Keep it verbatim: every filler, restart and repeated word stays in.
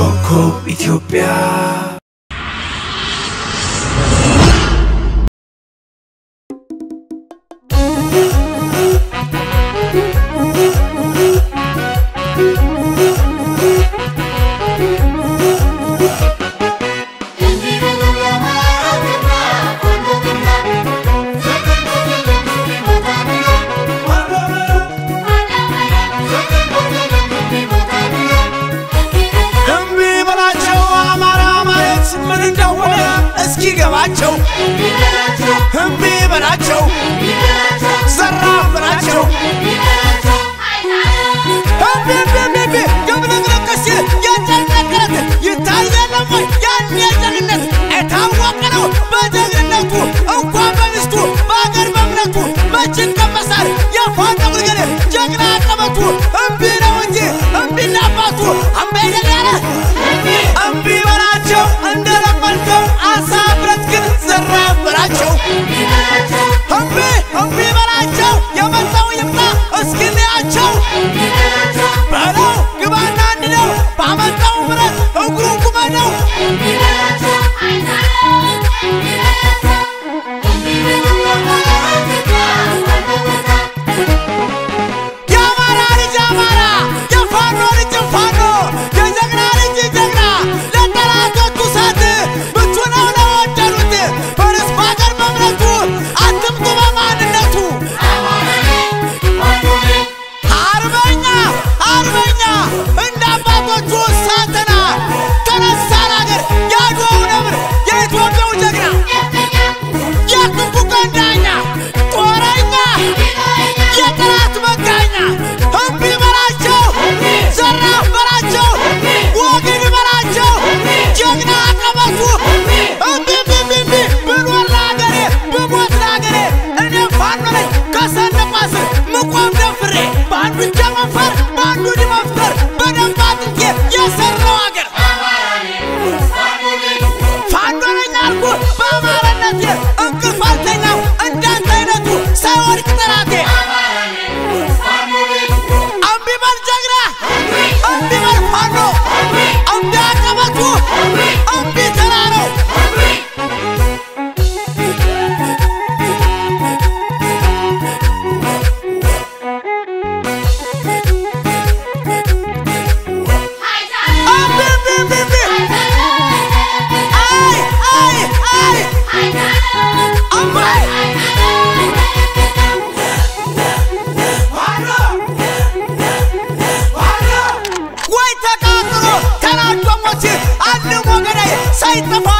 ኮከብ ኢትዮጵያ ገባቸው ህምቢ በላቸው ዘራፍ በላቸው ህምቢ ህምቢ ገብለግለቀስ ያንጨቀቀረት ይታያል ወይ ያን የጀግነት እታወቀ ነው በጀግነቱ እንኳን በሚስቱ በአገር በእምነቱ መችን ከመሳር የፋንታው ልገለ ጀግና ቀበቱ ህምቢ ነው እንጂ ህምቢ ናባቱ አምበይደል ያለ ህምቢ በላቸው እንደለመልከው አሳብረት ግን ዘራፍ በላቸው ህምቢ ህምቢ በላቸው የመጣው ይምጣ እስኪንያቸው በለው ግባና እንድነው ባመጣው ምረት እግሩ ቁመነው የአማራ ልጅ አማራ የፋኖ ልጅ ፋኖ የጀግና ልጅ ጀግና ለጠላቶቹ ሳት ብቹ ነው ለወደዱት ፈርስ ባገር በእምነቱ አትምጡ በማንነቱ አርበኛ አርበኛ እንደ አባቶቹ ሳተና ተነሳ ለአገር ያድዋው ነብር የኢትዮጵያው ጀግና የክፉ ቀንዳኛ ጦረኛ የጠላት መጋኛ ህምቢ በላቸው ዘራፍ በላቸው ወግድ በላቸው ጀግና ቀበቱ ህምቢ ህምቢ ብኖር ለአገሬ ብሞት ለአገሬ እኔ ፋኖ ነኝ ከሰንደቁ ስር ምቆም ደፍሬ በአንዱ እጄ መፈር በአንዱ እጅ መፍጠር በደንብ አጥንቴ የሰራው አገር ፋኖ ነኝ አልኩ በአማራነቴ እንቅልፍ አልተኛው እንዳንተ አይነቱ ሳይወድቅ ጠላቴ እምቢ በል ጀግና እምቢ በል ፋኖ እምቢ አቀበቱ እምቢ ተራራው ወይ ተቃጥሎ ተናዶ ሞት አልሞ ገዳይ ሳይጠፋ